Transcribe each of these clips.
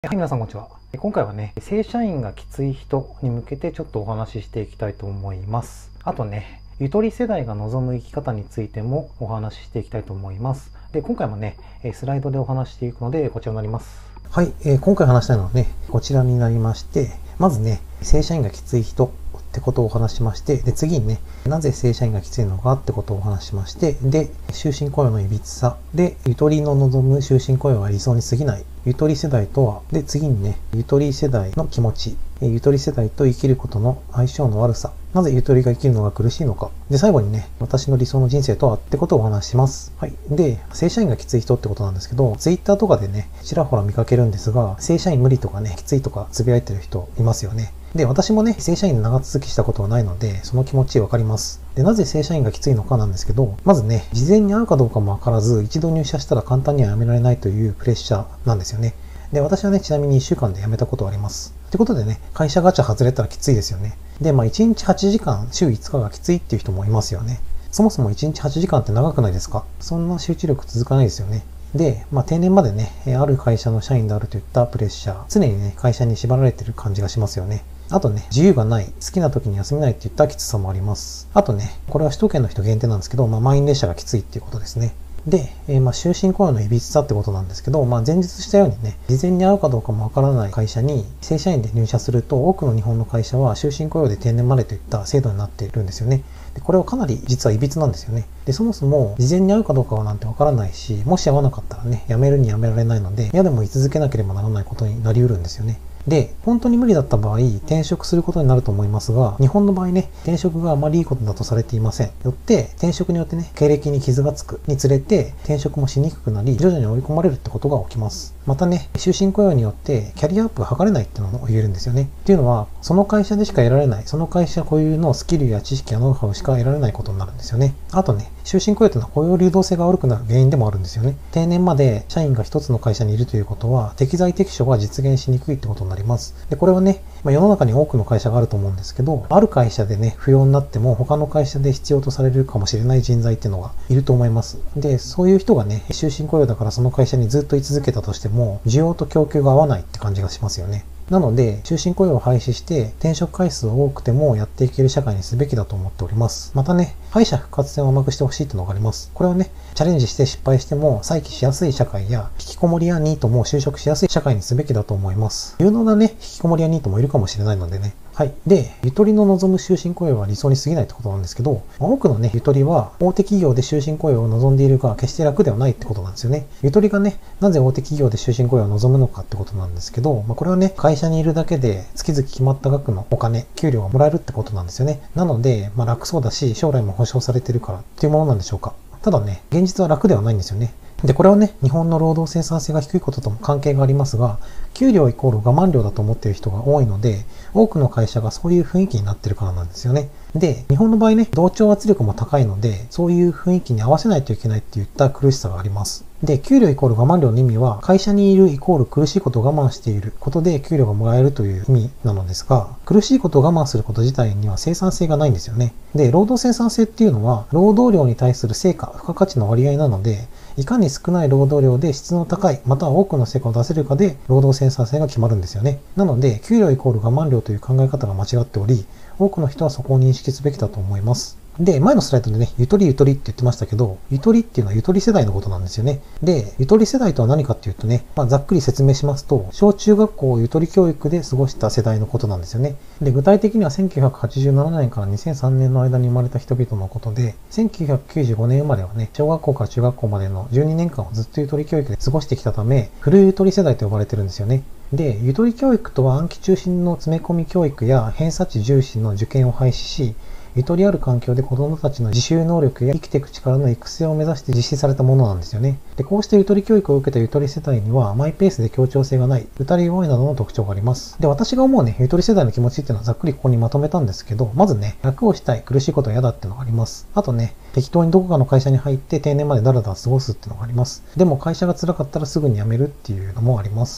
はい、皆さんこんにちは。今回はね、正社員がきつい人に向けてちょっとお話ししていきたいと思います。あとね、ゆとり世代が望む生き方についてもお話ししていきたいと思います。で、今回もね、スライドでお話していくので、こちらになります。はい、今回話したいのはね、こちらになりまして、まずね、正社員がきつい人ってことをお話しまして、で、次にね、なぜ正社員がきついのかってことをお話しまして、で、終身雇用のいびつさ、で、ゆとりの望む終身雇用は理想に過ぎない、ゆとり世代とは、で、次にね、ゆとり世代の気持ち、ゆとり世代と生きることの相性の悪さ、なぜゆとりが生きるのが苦しいのか、で、最後にね、私の理想の人生とはってことをお話しします。はい。で、正社員がきつい人ってことなんですけど、ツイッターとかでね、ちらほら見かけるんですが、正社員無理とかね、きついとかつぶやいてる人いますよね。で、私もね、正社員で長続きしたことはないので、その気持ちわかります。で、なぜ正社員がきついのかなんですけど、まずね、事前に会うかどうかもわからず、一度入社したら簡単には辞められないというプレッシャーなんですよね。で、私はね、ちなみに1週間で辞めたことはあります。ってことでね、会社ガチャ外れたらきついですよね。で、1日8時間、週5日がきついっていう人もいますよね。そもそも1日8時間って長くないですか？そんな集中力続かないですよね。で、定年までね、ある会社の社員であるといったプレッシャー、常にね、会社に縛られてる感じがしますよね。あとね、自由がない、好きな時に休めないっていったきつさもあります。あとね、これは首都圏の人限定なんですけど、満員列車がきついっていうことですね。で、終身雇用のいびつさってことなんですけど、前述したようにね、事前に会うかどうかもわからない会社に正社員で入社すると、多くの日本の会社は終身雇用で定年までといった制度になっているんですよね。で、これはかなり実はいびつなんですよね。で、そもそも事前に会うかどうかはなんてわからないし、もし会わなかったらね、辞めるに辞められないので、嫌でも居続けなければならないことになり得るんですよね。で、本当に無理だった場合、転職することになると思いますが、日本の場合ね、転職があまりいいことだとされていません。よって、転職によってね、経歴に傷がつくにつれて、転職もしにくくなり、徐々に追い込まれるってことが起きます。またね、終身雇用によってキャリアアップが図れないっていうのも言えるんですよね。っていうのは、その会社でしか得られない、その会社固有のスキルや知識やノウハウしか得られないことになるんですよね。あとね、終身雇用というのは雇用流動性が悪くなる原因でもあるんですよね。定年まで社員が一つの会社にいるということは、適材適所が実現しにくいってことになります。で、これはね、世の中に多くの会社があると思うんですけど、ある会社でね、不要になっても他の会社で必要とされるかもしれない人材っていうのがいると思います。で、そういう人がね、終身雇用だからその会社にずっと居続けたとしても、需要と供給が合わないって感じがしますよね。なので、終身雇用を廃止して転職回数を多くてもやっていける社会にすべきだと思っております。またね、敗者復活戦を甘くしてほしいっていうのがあります。これはね、チャレンジして失敗しても再起しやすい社会や、引きこもりやニートも就職しやすい社会にすべきだと思います。有能なね、引きこもりやニートもいるかもしれないのでね。はい。で、ゆとりの望む終身雇用は理想に過ぎないってことなんですけど、多くのね、ゆとりは大手企業で終身雇用を望んでいるが、決して楽ではないってことなんですよね。ゆとりがね、なぜ大手企業で終身雇用を望むのかってことなんですけど、これはね、会社にいるだけで月々決まった額のお金、給料がもらえるってことなんですよね。なので、楽そうだし、将来も保証されてるからっていうものなんでしょうか。ただね、現実は楽ではないんですよね。で、これはね、日本の労働生産性が低いこととも関係がありますが、給料イコール我慢量だと思っている人が多いので、多くの会社がそういう雰囲気になってるからなんですよね。で、日本の場合ね、同調圧力も高いので、そういう雰囲気に合わせないといけないっていった苦しさがあります。で、給料イコール我慢量の意味は、会社にいるイコール苦しいことを我慢していることで給料がもらえるという意味なのですが、苦しいことを我慢すること自体には生産性がないんですよね。で、労働生産性っていうのは、労働量に対する成果、付加価値の割合なので、いかに少ない労働量で質の高い、または多くの成果を出せるかで、労働生産性が決まるんですよね。なので、給料イコール我慢量という考え方が間違っており、多くの人はそこを認識すべきだと思います。で、前のスライドでね、ゆとりって言ってましたけど、ゆとりっていうのはゆとり世代のことなんですよね。で、ゆとり世代とは何かっていうとね、ざっくり説明しますと、小中学校をゆとり教育で過ごした世代のことなんですよね。で、具体的には1987年から2003年の間に生まれた人々のことで、1995年生まれはね、小学校から中学校までの12年間をずっとゆとり教育で過ごしてきたため、古いゆとり世代と呼ばれてるんですよね。で、ゆとり教育とは暗記中心の詰め込み教育や偏差値重視の受験を廃止し、ゆとりある環境で子供たちの自習能力や生きていく力の育成を目指して実施されたものなんですよね。で、こうしてゆとり教育を受けたゆとり世代にはマイペースで協調性がない、打たれ弱いなどの特徴があります。で、私が思うね、ゆとり世代の気持ちっていうのはざっくりここにまとめたんですけど、まずね、楽をしたい、苦しいことは嫌だっていうのがあります。あとね、適当にどこかの会社に入って定年までだらだら過ごすっていうのがあります。でも会社が辛かったらすぐに辞めるっていうのもあります。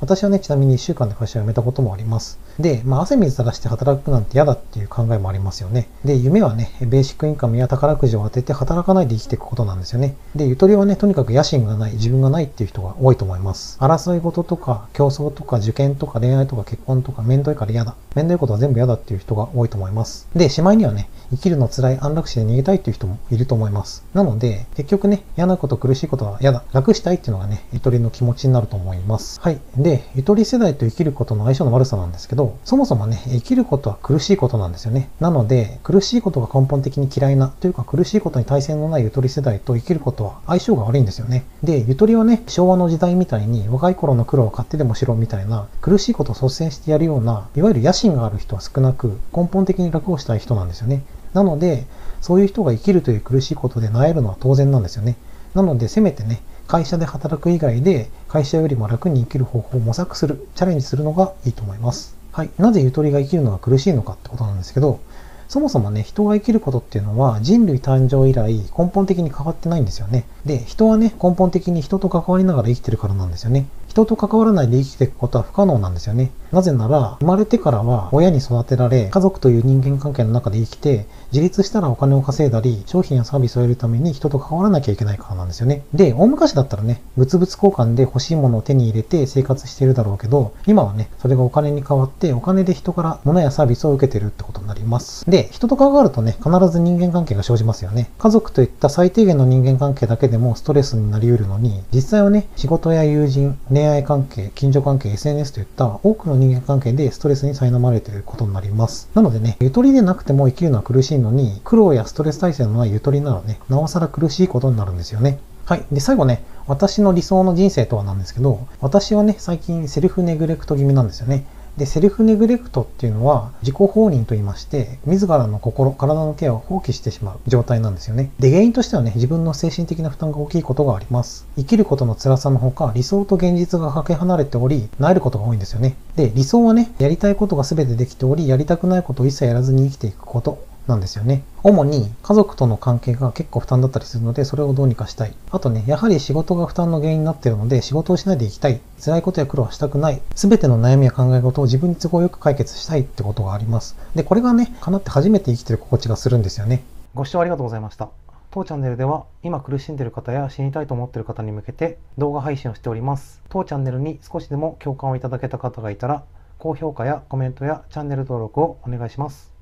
私はね、ちなみに1週間で会社を辞めたこともあります。で、汗水垂らして働くなんて嫌だっていう考えもありますよね。で、夢はね、ベーシックインカムや宝くじを当てて働かないで生きていくことなんですよね。で、ゆとりはね、とにかく野心がない、自分がないっていう人が多いと思います。争い事とか、競争とか、受験とか、恋愛とか、結婚とか、めんどいから嫌だ。めんどいことは全部嫌だっていう人が多いと思います。で、しまいにはね、生きるの辛い安楽死で逃げたいっていう人もいると思います。なので、結局ね、嫌なこと、苦しいことは嫌だ。楽したいっていうのがね、ゆとりの気持ちになると思います。はい。で、ゆとり世代と生きることの相性の悪さなんですけど、そもそもね、生きることは苦しいことなんですよね。なので、苦しいことが根本的に嫌いな、というか苦しいことに耐性のないゆとり世代と生きることは相性が悪いんですよね。で、ゆとりはね、昭和の時代みたいに若い頃の苦労を買ってでもしろみたいな、苦しいことを率先してやるような、いわゆる野心がある人は少なく、根本的に楽をしたい人なんですよね。なので、そういう人が生きるという苦しいことで萎えるのは当然なんですよね。なので、せめてね、会社で働く以外で、会社よりも楽に生きる方法を模索する、チャレンジするのがいいと思います。はい。なぜゆとりが生きるのが苦しいのかってことなんですけど、そもそもね、人が生きることっていうのは人類誕生以来根本的に変わってないんですよね。で、人はね、根本的に人と関わりながら生きてるからなんですよね。人と関わらないで生きていくことは不可能なんですよね。なぜなら、生まれてからは親に育てられ、家族という人間関係の中で生きて、自立したらお金を稼いだり、商品やサービスを得るために人と関わらなきゃいけないからなんですよね。で、大昔だったらね、物々交換で欲しいものを手に入れて生活しているだろうけど、今はね、それがお金に変わって、お金で人から物やサービスを受けてるってことになります。で、人と関わるとね、必ず人間関係が生じますよね。家族といった最低限の人間関係だけでもストレスになり得るのに、実際はね、仕事や友人、恋愛関係、近所関係、SNS といった多くの人間関係でストレスに苛まれていることになります。なのでね、ゆとりでなくても生きるのは苦しいのに、苦労やストレス耐性のないゆとりならね、なおさら苦しいことになるんですよね。はい。で、最後ね、私の理想の人生とはなんですけど、私はね、最近セルフネグレクト気味なんですよね。で、セルフネグレクトっていうのは自己放任と言いまして、自らの心、体のケアを放棄してしまう状態なんですよね。で、原因としてはね、自分の精神的な負担が大きいことがあります。生きることの辛さのほか、理想と現実がかけ離れており、萎えることが多いんですよね。で、理想はね、やりたいことが全てできており、やりたくないことを一切やらずに生きていくことなんですよね。主に家族との関係が結構負担だったりするので、それをどうにかしたい。あとね、やはり仕事が負担の原因になっているので、仕事をしないでいきたい。辛いことや苦労はしたくない。すべての悩みや考え事を自分に都合よく解決したいってことがあります。で、これがね、叶って初めて生きてる心地がするんですよね。ご視聴ありがとうございました。当チャンネルでは、今苦しんでいる方や死にたいと思っている方に向けて動画配信をしております。当チャンネルに少しでも共感をいただけた方がいたら、高評価やコメントやチャンネル登録をお願いします。